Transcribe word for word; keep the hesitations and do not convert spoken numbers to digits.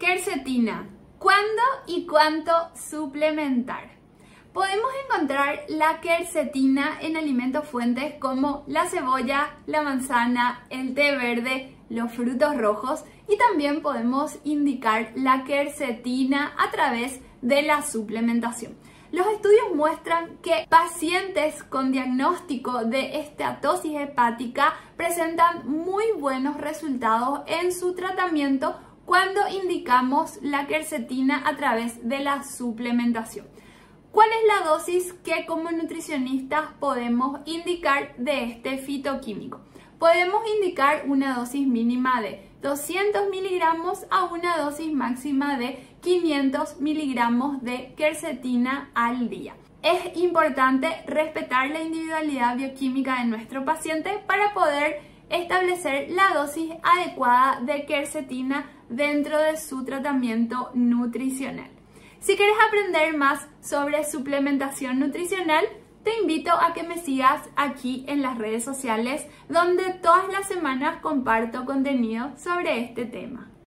Quercetina. ¿Cuándo y cuánto suplementar? Podemos encontrar la quercetina en alimentos fuentes como la cebolla, la manzana, el té verde, los frutos rojos y también podemos indicar la quercetina a través de la suplementación. Los estudios muestran que pacientes con diagnóstico de esteatosis hepática presentan muy buenos resultados en su tratamiento cuando indicamos la quercetina a través de la suplementación. ¿Cuál es la dosis que como nutricionistas podemos indicar de este fitoquímico? Podemos indicar una dosis mínima de doscientos miligramos a una dosis máxima de quinientos miligramos de quercetina al día. Es importante respetar la individualidad bioquímica de nuestro paciente para poder establecer la dosis adecuada de quercetina dentro de su tratamiento nutricional. Si quieres aprender más sobre suplementación nutricional, te invito a que me sigas aquí en las redes sociales, donde todas las semanas comparto contenido sobre este tema.